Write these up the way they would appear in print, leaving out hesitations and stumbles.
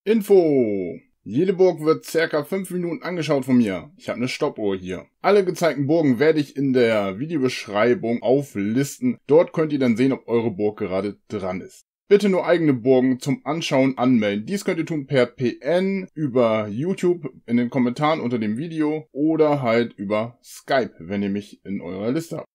Info! Jede Burg wird ca. 5 Minuten angeschaut von mir. Ich habe eine Stoppuhr hier. Alle gezeigten Burgen werde ich in der Videobeschreibung auflisten. Dort könnt ihr dann sehen, ob eure Burg gerade dran ist. Bitte nur eigene Burgen zum Anschauen anmelden. Dies könnt ihr tun per PN, über YouTube, in den Kommentaren unter dem Video oder halt über Skype, wenn ihr mich in eurer Liste habt.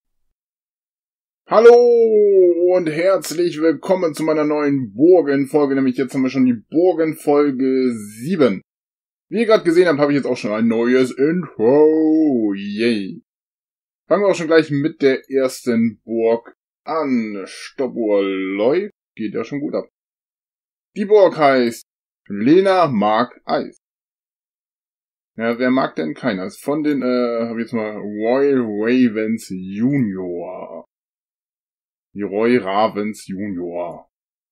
Hallo und herzlich willkommen zu meiner neuen Burgenfolge, nämlich jetzt haben wir schon die Burgenfolge 7. Wie ihr gerade gesehen habt, habe ich jetzt auch schon ein neues Intro. Yay. Fangen wir auch schon gleich mit der ersten Burg an. Stoppuhr läuft, geht ja schon gut ab. Die Burg heißt Lena mag Eis. Ja, wer mag denn keiner? Ist von den, habe ich jetzt mal Royal Ravens Junior. Die Roy Ravens Junior.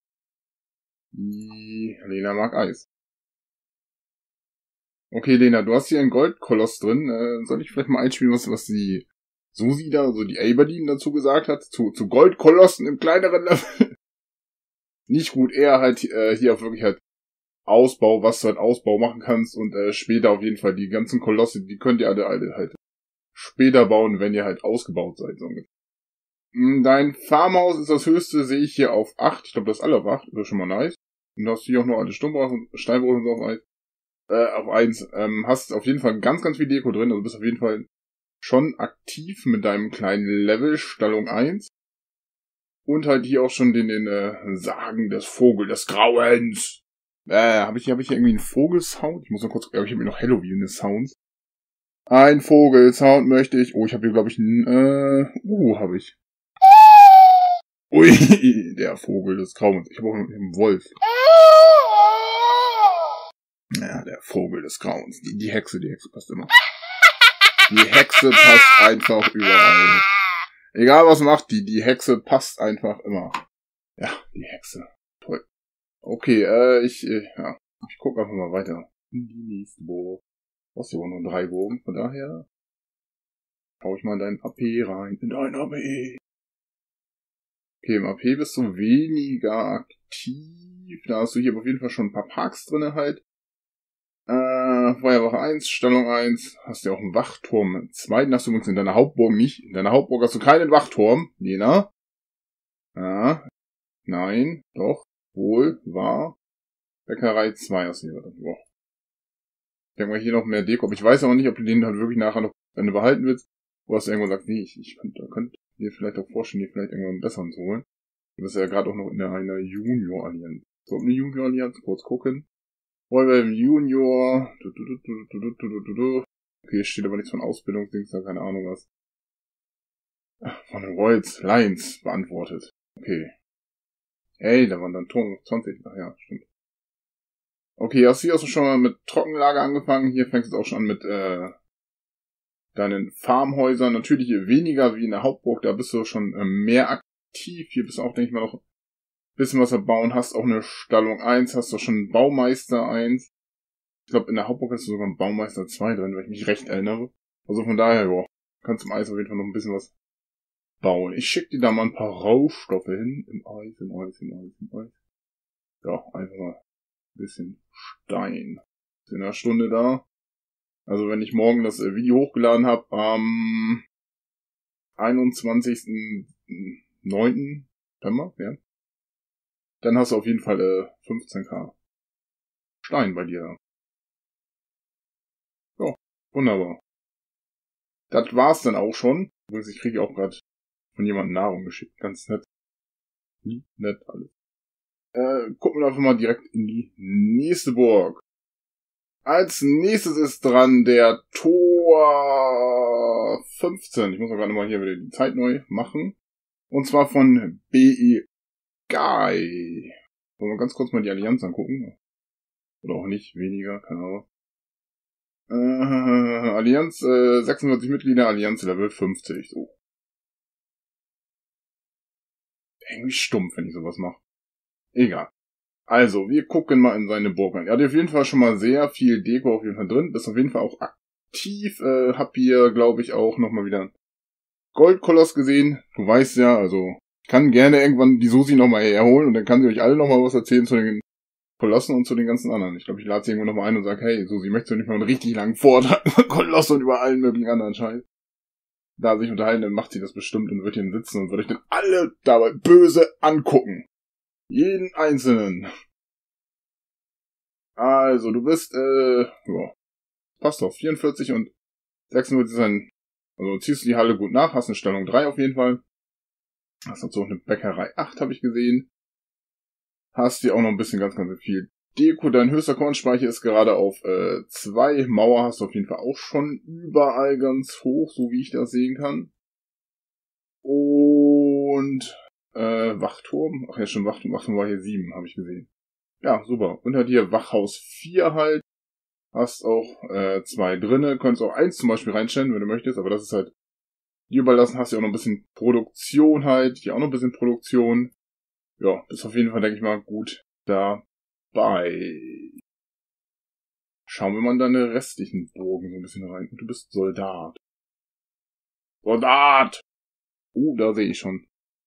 Die Lena mag Eis. Okay, Lena, du hast hier einen Goldkoloss drin. Soll ich vielleicht mal einspielen, was die Susi da, also die Aberdeen dazu gesagt hat? Zu Goldkolossen im kleineren Level? Nicht gut, eher halt hier auch wirklich halt Ausbau, was du halt Ausbau machen kannst und später auf jeden Fall die ganzen Kolosse, die könnt ihr alle halt später bauen, wenn ihr halt ausgebaut seid, so ungefähr. Dein Farmhaus ist das höchste, sehe ich hier auf 8. Ich glaube, das ist alle auf 8. Das ist schon mal nice. Und du hast hier auch noch alle Steinbruch und so auf 1. Hast auf jeden Fall ganz, ganz viel Deko drin. Also bist auf jeden Fall schon aktiv mit deinem kleinen Level, Stallung 1. Und halt hier auch schon den Sagen des Vogel des Grauens. Hab ich hier irgendwie einen Vogelsound? Ich muss noch kurz, ich habe hier noch Halloween-Sounds. Ein Vogelsound möchte ich. Oh, ich habe hier, glaube ich, einen, habe ich. Ui, der Vogel des Grauens. Ich habe auch einen Wolf. Ja, der Vogel des Grauens. Die Hexe passt immer. Die Hexe passt einfach überall. Egal was macht die Hexe passt einfach immer. Ja, die Hexe. Toll. Okay, ich gucke einfach mal weiter. In die nächste Burg. Du hast hier auch noch 3 Burgen, von daher hau ich mal in dein AP rein. In dein AP. Okay, im AP bist du weniger aktiv. Da hast du hier auf jeden Fall schon ein paar Parks drinne halt. Feuerwache 1, Stellung 1. Hast du auch einen Wachturm 2. Den hast du übrigens in deiner Hauptburg nicht. In deiner Hauptburg hast du keinen Wachturm, Lena. Ja. Nein, doch, wohl, war. Bäckerei 2 hast du hier. Boah. Ich denke mal hier noch mehr Deko. Aber ich weiß auch nicht, ob du den halt wirklich nachher noch behalten willst. Wo hast du irgendwann sagt, nee, ich könnte dir vielleicht auch vorstellen, dir vielleicht irgendwann einen besseren zu holen. Du bist ja gerade auch noch in einer Junior-Allianz. So, eine Junior-Allianz, kurz gucken. Royal Junior. Okay, steht aber nichts von Ausbildungsdings, da keine Ahnung was. Von den Royals Lions beantwortet. Okay. Hey, da waren dann Ton 20. Ach ja, stimmt. Okay, hast du hier auch schon mal mit Trockenlager angefangen. Hier fängst du auch schon an mit deinen Farmhäusern. Natürlich weniger wie in der Hauptburg, da bist du schon mehr aktiv. Hier bist du auch, denke ich mal, noch ein bisschen was erbauen. Hast auch eine Stallung 1, hast du schon einen Baumeister 1. Ich glaube, in der Hauptburg hast du sogar einen Baumeister 2 drin, wenn ich mich recht erinnere. Also von daher, boah, kannst im Eis auf jeden Fall noch ein bisschen was bauen. Ich schicke dir da mal ein paar Rohstoffe hin. Im Eis. Ja, einfach mal ein bisschen Stein. Ist in einer Stunde da. Also wenn ich morgen das Video hochgeladen habe, am 21.09. September, ja, dann hast du auf jeden Fall 15k Stein bei dir. Ja, wunderbar. Das war's dann auch schon. Übrigens, ich kriege auch gerade von jemandem Nahrung geschickt. Ganz nett. Nett alles. Gucken wir einfach mal direkt in die nächste Burg. Als nächstes ist dran der Tor 15. Ich muss auch gerade mal hier wieder die Zeit neu machen. Und zwar von BE Guy. Wollen wir ganz kurz mal die Allianz angucken? Oder auch nicht, weniger, keine Ahnung. Allianz, 46 Mitglieder, Allianz Level 50. So. Irgendwie stumpf, wenn ich sowas mache. Egal. Also, wir gucken mal in seine Burg rein. Er hat auf jeden Fall schon mal sehr viel Deko auf jeden Fall drin. Ist auf jeden Fall auch aktiv. Hab hier, glaube ich, auch nochmal wieder einen Goldkoloss gesehen. Du weißt ja, also, ich kann gerne irgendwann die Susi nochmal herholen und dann kann sie euch alle nochmal was erzählen zu den Kolossen und zu den ganzen anderen. Ich glaube, ich lade sie irgendwo nochmal ein und sage, hey, so, sie möchte nicht mal einen richtig langen Vortrag über Kolosse und über allen möglichen anderen Scheiß. Da sich unterhalten, dann macht sie das bestimmt und wird hier sitzen und wird euch dann alle dabei böse angucken. Jeden Einzelnen. Also, du bist, ja, passt auf, 44 und 46 sein, also ziehst du die Halle gut nach, hast eine Stellung 3 auf jeden Fall. Hast dazu auch eine Bäckerei 8, habe ich gesehen. Hast hier auch noch ein bisschen ganz viel Deko. Dein höchster Kornspeicher ist gerade auf 2. Mauer hast du auf jeden Fall auch schon überall ganz hoch, so wie ich das sehen kann. Und Wachturm. Ach ja, schon Wachturm war hier 7, habe ich gesehen. Ja, super. Unter dir Wachhaus 4 halt. Hast auch 2 drinne. Könntest auch 1 zum Beispiel reinstellen, wenn du möchtest. Aber das ist halt dir überlassen. Hast ja auch noch ein bisschen Produktion halt. Hier auch noch ein bisschen Produktion. Ja, bist auf jeden Fall, denke ich mal, gut dabei. Schauen wir mal in deine restlichen Burgen so ein bisschen rein. Und du bist Soldat. Soldat! Da sehe ich schon.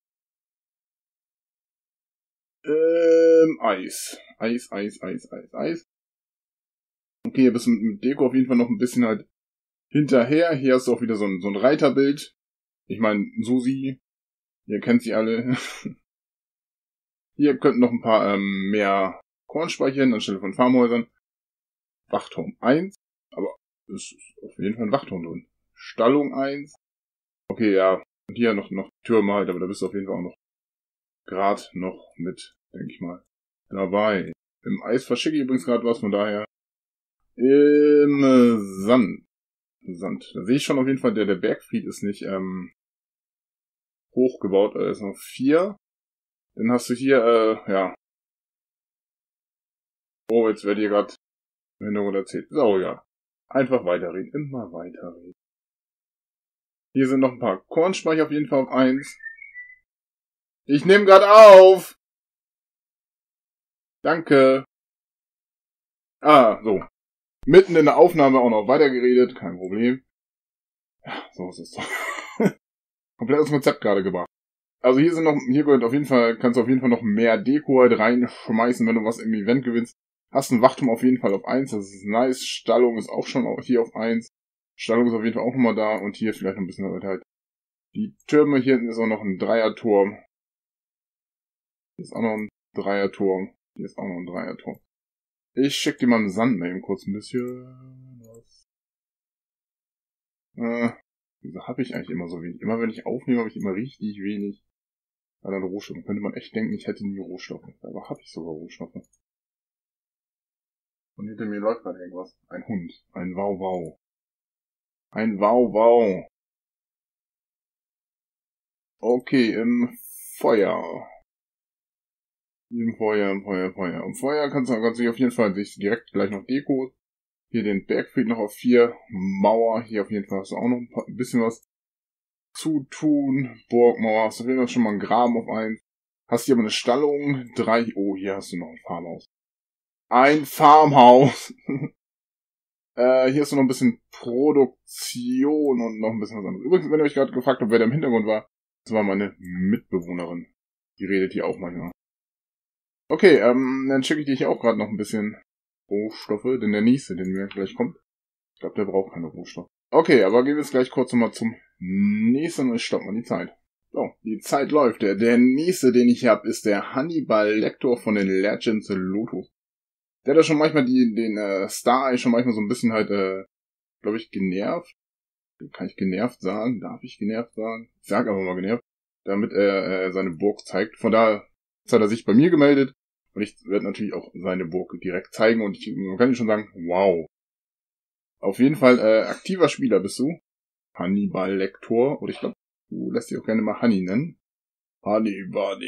Eis. Eis. Okay, hier bist du mit Deko auf jeden Fall noch ein bisschen halt hinterher. Hier hast du auch wieder so ein Reiterbild. Ich meine, Susi. Ihr kennt sie alle. Hier könnten noch ein paar mehr Kornspeicher hin anstelle von Farmhäusern. Wachturm 1. Aber es ist auf jeden Fall ein Wachturm drin. Stallung 1. Okay, ja. Und hier noch Türme halt, aber da bist du auf jeden Fall auch noch gerade noch mit, denke ich mal, dabei. Im Eis verschicke ich übrigens gerade was, von daher. Im Sand. Da sehe ich schon auf jeden Fall, der Bergfried ist nicht hochgebaut, da ist noch 4. Dann hast du hier, ja. Oh, jetzt werde ich gerade im Hintergrund erzählt. Ist auch egal. Einfach weiterreden, immer weiterreden. Hier sind noch ein paar Kornspeicher auf jeden Fall auf 1. Ich nehme gerade auf! Danke. So. Mitten in der Aufnahme auch noch weitergeredet, kein Problem. Ja, so ist es doch. Komplettes Konzept gerade gemacht. Also hier gehört auf jeden Fall, kannst du auf jeden Fall noch mehr Deko halt reinschmeißen, wenn du was im Event gewinnst. Hast einen Wachturm auf jeden Fall auf 1, das ist nice. Stallung ist auch schon hier auf 1. Stallung ist auf jeden Fall auch nochmal da und hier vielleicht noch ein bisschen halt. Die Türme, hier ist auch noch ein Dreierturm. Hier ist auch noch ein Dreierturm. Hier ist auch noch ein Dreierturm. Ich schick dir mal im Sand mal eben kurz ein bisschen was. Wieso habe ich eigentlich immer so wenig? Immer wenn ich aufnehme, habe ich immer richtig wenig an Rohstoffen. Könnte man echt denken, ich hätte nie Rohstoffe. Aber habe ich sogar Rohstoffe. Und hinter mir läuft gerade irgendwas. Ein Hund. Ein Wow-Wow. Ein Wow-Wow. Okay, im Feuer. Im Feuer. Im Feuer kannst du auf jeden Fall sich direkt gleich noch Deko. Hier den Bergfried noch auf 4. Mauer. Hier auf jeden Fall hast du auch noch ein bisschen was zu tun. Burgmauer. Hast du auf jeden Fall schon mal einen Graben auf 1. Hast hier aber eine Stallung. 3. Oh, hier hast du noch ein Farmhaus. Ein Farmhaus. Hier ist noch ein bisschen Produktion und noch ein bisschen was anderes. Übrigens, wenn ihr euch gerade gefragt habt, wer da im Hintergrund war, das war meine Mitbewohnerin. Die redet hier auch manchmal. Okay, dann schicke ich dir hier auch gerade noch ein bisschen Rohstoffe, denn der nächste, den mir gleich kommt, ich glaube, der braucht keine Rohstoffe. Okay, aber gehen wir jetzt gleich kurz nochmal zum nächsten und ich stopp mal die Zeit. So, die Zeit läuft. Der nächste, den ich habe, ist der Hannibal Lecter von den Legends Lotus. Der hat ja schon manchmal den Star-Eye schon manchmal so ein bisschen halt, glaube ich, genervt. Kann ich genervt sagen? Darf ich genervt sagen? Ich sag aber mal genervt. Damit er seine Burg zeigt. Von daher hat er sich bei mir gemeldet. Und ich werde natürlich auch seine Burg direkt zeigen. Und man kann schon sagen, wow. Auf jeden Fall aktiver Spieler bist du. Hannibal Lecter. Oder ich glaube, du lässt dich auch gerne mal Honey nennen. Hannibal.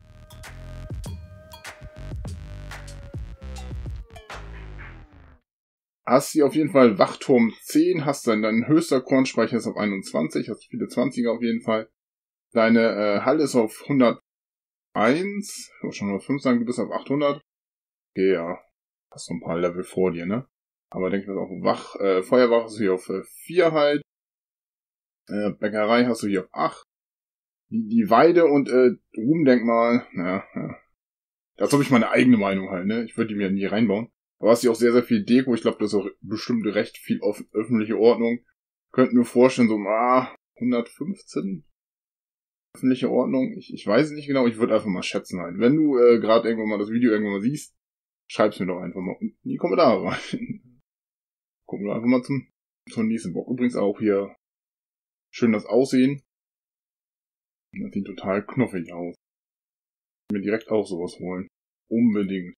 Hast hier auf jeden Fall Wachturm 10, hast dann dein höchster Kornspeicher ist auf 21, hast viele 20er auf jeden Fall. Deine Halle ist auf 101, ich wollte schon 105 sagen, du bist auf 800. Okay, ja, hast so ein paar Level vor dir, ne? Aber denke ich mal auch Feuerwache hast du hier auf 4 halt. Bäckerei hast du hier auf 8. Die Weide und Ruhmdenkmal, ja. Als ob ich meine eigene Meinung halt, ne? Ich würde die mir nie reinbauen. Aber hast du auch sehr, sehr viel Deko. Ich glaube, das ist auch bestimmt recht viel öffentliche Ordnung. Könnten mir vorstellen, so, 115? Öffentliche Ordnung? Ich weiß es nicht genau. Ich würde einfach mal schätzen halt. Wenn du gerade irgendwann mal das Video irgendwann mal siehst, schreib's mir doch einfach mal in die Kommentare rein. Gucken wir einfach mal zum nächsten Bock. Übrigens auch hier schön das Aussehen. Das sieht total knuffig aus. Ich will mir direkt auch sowas holen. Unbedingt.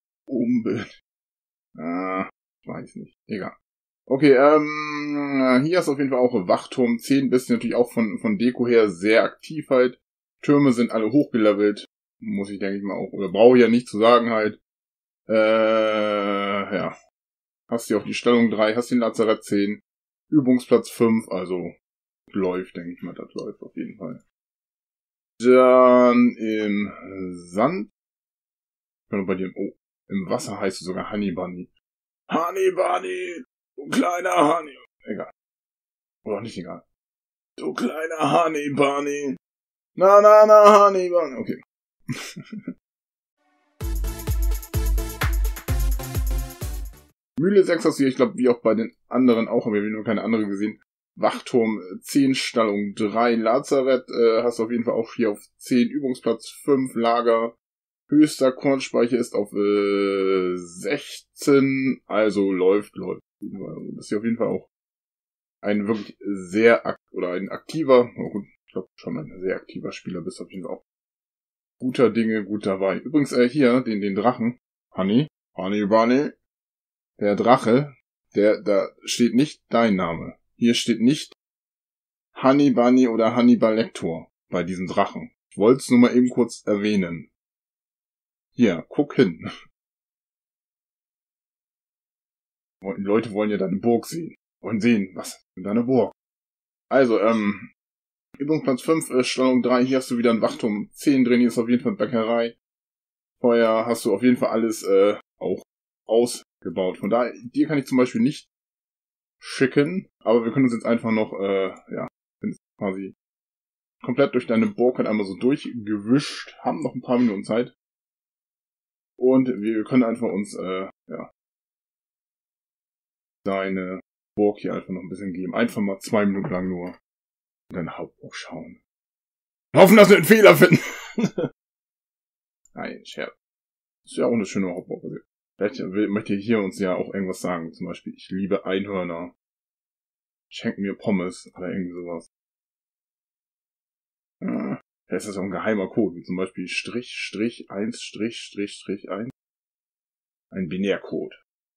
Ich weiß nicht. Egal. Okay, hier ist auf jeden Fall auch Wachturm 10 bis natürlich auch von Deko her sehr aktiv halt. Türme sind alle hochgelevelt. Muss ich, denke ich mal, auch, oder brauche ich ja nicht zu sagen halt. Ja. Hast du auch die Stellung 3, hast den Lazarett 10, Übungsplatz 5, also läuft, denke ich mal, das läuft auf jeden Fall. Dann im Sand. Bei dir, im Wasser heißt es sogar Honey Bunny. Honey Bunny, du kleiner Honey. Egal. Oder auch nicht egal. Du kleiner Honey Bunny. Na, Honey Bunny. Okay. Mühle 6 hast du hier, ich glaube, wie auch bei den anderen auch, aber wir haben nur keine andere gesehen. Wachturm 10, Stallung 3, Lazarett hast du auf jeden Fall auch hier auf 10, Übungsplatz 5, Lager. Höchster Kornspeicher ist auf 16, also läuft. Das ist hier auf jeden Fall auch ein wirklich ein aktiver, ich glaube schon ein sehr aktiver Spieler, bist auf jeden Fall auch guter Dinge, gut dabei. Übrigens hier, den Drachen, Honey Bunny, der Drache, da steht nicht dein Name. Hier steht nicht Honey Bunny oder Hannibal Lecter bei diesem Drachen. Ich wollte es nur mal eben kurz erwähnen. Hier, guck hin. Die Leute wollen ja deine Burg sehen. Wollen sehen, was ist deine Burg? Also, Übungsplatz 5, Stallung 3, hier hast du wieder ein Wachturm 10 drin, hier ist auf jeden Fall Bäckerei. Vorher hast du auf jeden Fall alles auch ausgebaut. Von daher, dir kann ich zum Beispiel nicht schicken, aber wir können uns jetzt einfach noch, quasi komplett durch deine Burg halt einmal so durchgewischt, haben noch ein paar Minuten Zeit. Und wir können einfach uns, deine Burg hier einfach noch ein bisschen geben. Einfach mal 2 Minuten lang nur in deine Hauptburg schauen. Hoffen, dass wir einen Fehler finden. Nein, Scherz. Ist ja auch eine schöne Hauptburg. Vielleicht möchte ich hier uns ja auch irgendwas sagen. Zum Beispiel, ich liebe Einhörner. Schenken mir Pommes oder irgendwie sowas. Vielleicht ist das auch ein geheimer Code, wie zum Beispiel Strich 1 Strich 1. Ein Binärcode.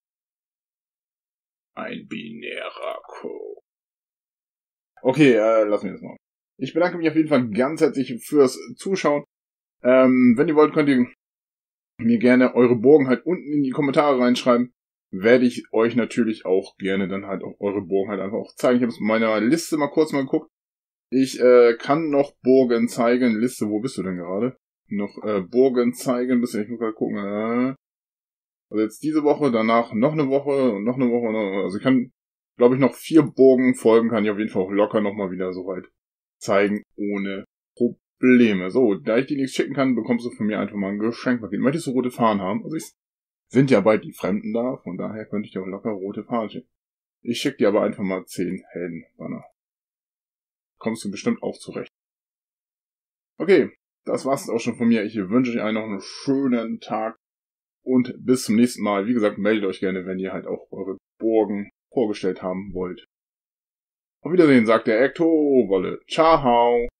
Ein binärer Code. Okay, lassen wir das mal. Ich bedanke mich auf jeden Fall ganz herzlich fürs Zuschauen. Wenn ihr wollt, könnt ihr mir gerne eure Burgen halt unten in die Kommentare reinschreiben. Werde ich euch natürlich auch gerne dann halt auch eure Burgen halt einfach auch zeigen. Ich habe es in meiner Liste mal kurz geguckt. Ich kann noch Burgen zeigen. Liste, wo bist du denn gerade? Noch Burgen zeigen. Ich muss gerade gucken. Also jetzt diese Woche, danach noch eine Woche und noch eine Woche. Also ich kann, glaube ich, noch 4 Burgenfolgen kann ich auf jeden Fall auch locker nochmal wieder so weit zeigen, ohne Probleme. So, da ich dir nichts schicken kann, bekommst du von mir einfach mal ein Geschenkpaket. Möchtest du rote Fahnen haben? Also sind ja bald die Fremden da, von daher könnte ich dir auch locker rote Fahnen schicken. Ich schicke dir aber einfach mal 10 Heldenbanner. Kommst du bestimmt auch zurecht. Okay, das war's auch schon von mir. Ich wünsche euch noch einen schönen Tag und bis zum nächsten Mal. Wie gesagt, meldet euch gerne, wenn ihr halt auch eure Burgen vorgestellt haben wollt. Auf Wiedersehen, sagt der Ecto Wolle. Ciao.